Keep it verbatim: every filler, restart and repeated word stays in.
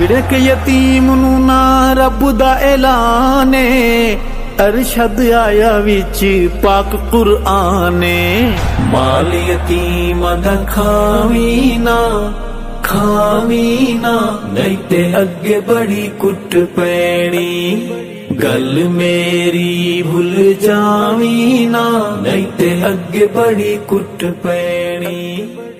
विड़क यतीम नू ना रब दा ऐलाने, अरशद आया विच पाक कुरआने। माल यतीम दा खावी ना खावी ना, नहीं ते अगे बड़ी कुट पैनी। गल मेरी भूल जावी ना, नहीं ते अगे बड़ी कुट पैनी।